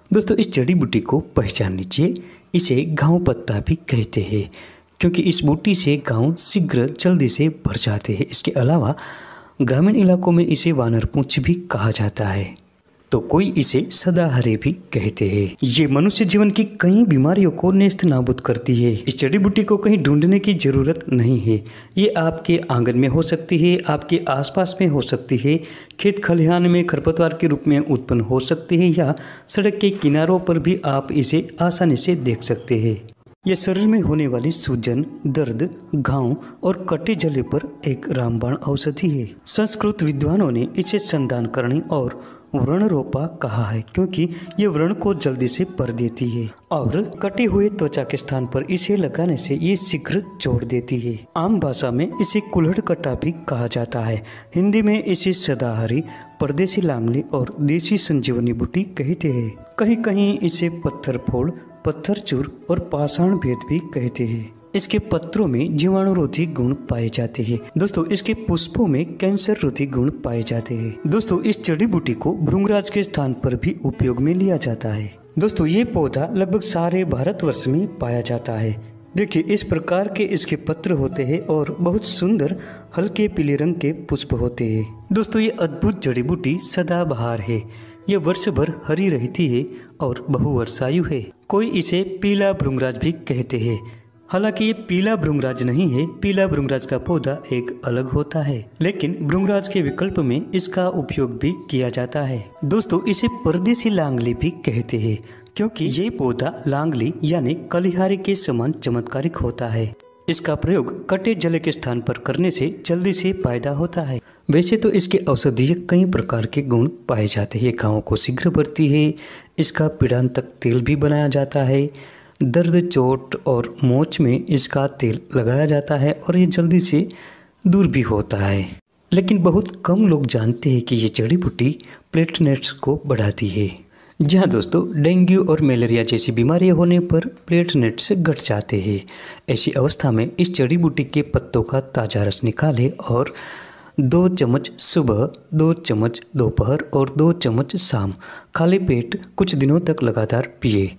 दोस्तों इस जड़ी बूटी को पहचान लीजिए, इसे घाव पत्ता भी कहते हैं क्योंकि इस बूटी से घाव शीघ्र जल्दी से भर जाते हैं। इसके अलावा ग्रामीण इलाकों में इसे वानर पूंछ भी कहा जाता है, तो कोई इसे सदाहरे भी कहते हैं। ये मनुष्य जीवन की कई बीमारियों को नेस्त नाबूद करती है। इस जड़ी बूटी को कहीं ढूंढने की जरूरत नहीं है, ये आपके आंगन में हो सकती है, आपके आसपास में हो सकती है, खेत खलिहान में खरपतवार के रूप में उत्पन्न हो सकती है या सड़क के किनारों पर भी आप इसे आसानी से देख सकते हैं। यह शरीर में होने वाली सूजन, दर्द, घाव और कटे जले पर एक रामबाण औषधि है। संस्कृत विद्वानों ने इसे संधानकरणी और व्रणरोपा कहा है क्योंकि ये व्रण को जल्दी से भर देती है और कटे हुए त्वचा के स्थान पर इसे लगाने से ये शीघ्र जोड़ देती है। आम भाषा में इसे कुल्हड़ कट्टा भी कहा जाता है। हिंदी में इसे सदाहरी, परदेसी लांगली और देसी संजीवनी बूटी कहते हैं। कहीं कहीं इसे पत्थर फोड़, पत्थर चूर और पाषाण भेद भी कहते हैं। इसके पत्रों में जीवाणुरोधी गुण पाए जाते हैं। दोस्तों इसके पुष्पों में कैंसर रोधी गुण पाए जाते हैं। दोस्तों इस जड़ी बूटी को भृंगराज के स्थान पर भी उपयोग में लिया जाता है। दोस्तों ये पौधा लगभग सारे भारतवर्ष में पाया जाता है। देखिए इस प्रकार के इसके पत्र होते हैं और बहुत सुंदर हल्के पीले रंग के पुष्प होते हैं। दोस्तों ये अद्भुत जड़ी बूटी सदाबहार है, यह वर्ष भर हरी रहती है और बहुवर्षायु है। कोई इसे पीला भृंगराज भी कहते हैं। हालांकि ये पीला भृंगराज नहीं है, पीला भृंगराज का पौधा एक अलग होता है, लेकिन भृंगराज के विकल्प में इसका उपयोग भी किया जाता है। दोस्तों इसे परदेसी लांगली भी कहते हैं क्योंकि ये पौधा लांगली यानी कलिहारी के समान चमत्कारिक होता है। इसका प्रयोग कटे जले के स्थान पर करने से जल्दी से फायदा होता है। वैसे तो इसके औषधीय कई प्रकार के गुण पाए जाते हैं। घावों को शीघ्र भरती है, इसका पीड़ांतक तेल भी बनाया जाता है, दर्द, चोट और मोच में इसका तेल लगाया जाता है और ये जल्दी से दूर भी होता है। लेकिन बहुत कम लोग जानते हैं कि ये जड़ी बूटी प्लेटलेट्स को बढ़ाती है। जी हाँ दोस्तों, डेंगू और मलेरिया जैसी बीमारियां होने पर प्लेटलेट्स घट जाते हैं। ऐसी अवस्था में इस जड़ी बूटी के पत्तों का ताज़ा रस निकालें और 2 चम्मच सुबह, 2 चम्मच दोपहर और 2 चम्मच शाम खाली पेट कुछ दिनों तक लगातार पिए।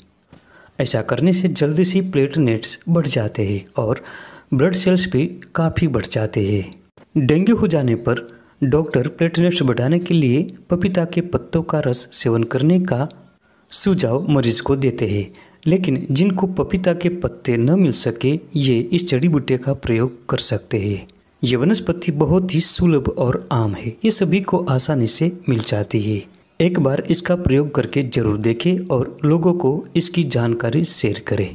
ऐसा करने से जल्दी से प्लेटलेट्स बढ़ जाते हैं और ब्लड सेल्स भी काफ़ी बढ़ जाते हैं। डेंगू हो जाने पर डॉक्टर प्लेटलेट्स बढ़ाने के लिए पपीता के पत्तों का रस सेवन करने का सुझाव मरीज को देते हैं। लेकिन जिनको पपीता के पत्ते न मिल सके ये इस जड़ी बूटी का प्रयोग कर सकते हैं। ये वनस्पति बहुत ही सुलभ और आम है, ये सभी को आसानी से मिल जाती है। एक बार इसका प्रयोग करके जरूर देखें और लोगों को इसकी जानकारी शेयर करें।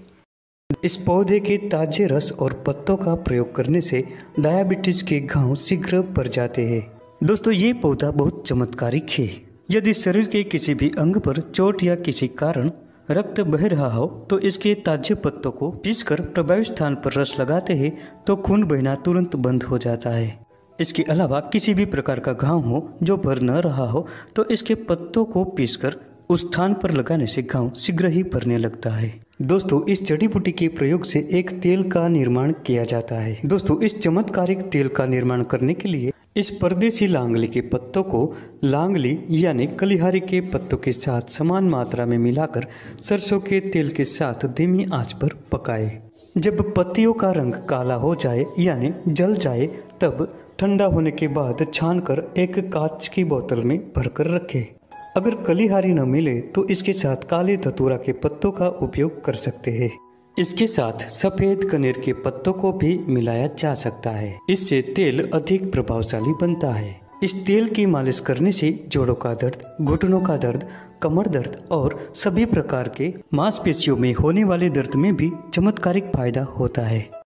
इस पौधे के ताजे रस और पत्तों का प्रयोग करने से डायबिटीज के घाव शीघ्र भर जाते हैं। दोस्तों ये पौधा बहुत चमत्कारिक है। यदि शरीर के किसी भी अंग पर चोट या किसी कारण रक्त बह रहा हो तो इसके ताजे पत्तों को पीसकर प्रभावित स्थान पर रस लगाते हैं तो खून बहना तुरंत बंद हो जाता है। इसके अलावा किसी भी प्रकार का घाव हो जो भर न रहा हो तो इसके पत्तों को पीसकर उस स्थान पर लगाने से घाव शीघ्र ही भरने लगता है। दोस्तों इस जड़ी बूटी के प्रयोग से एक तेल का निर्माण किया जाता है। दोस्तों इस चमत्कारिक तेल का निर्माण करने के लिए इस परदेसी लांगली के पत्तों को लांगली यानी कलिहारी के पत्तों के साथ समान मात्रा में मिलाकर सरसों के तेल के साथ धीमी आंच पर पकाएं। जब पत्तियों का रंग काला हो जाए यानी जल जाए तब ठंडा होने के बाद छानकर एक कांच की बोतल में भरकर रखें। अगर कलिहारी न मिले तो इसके साथ काले धतूरा के पत्तों का उपयोग कर सकते हैं। इसके साथ सफेद कनेर के पत्तों को भी मिलाया जा सकता है, इससे तेल अधिक प्रभावशाली बनता है। इस तेल की मालिश करने से जोड़ों का दर्द, घुटनों का दर्द, कमर दर्द और सभी प्रकार के मांसपेशियों में होने वाले दर्द में भी चमत्कारिक फायदा होता है।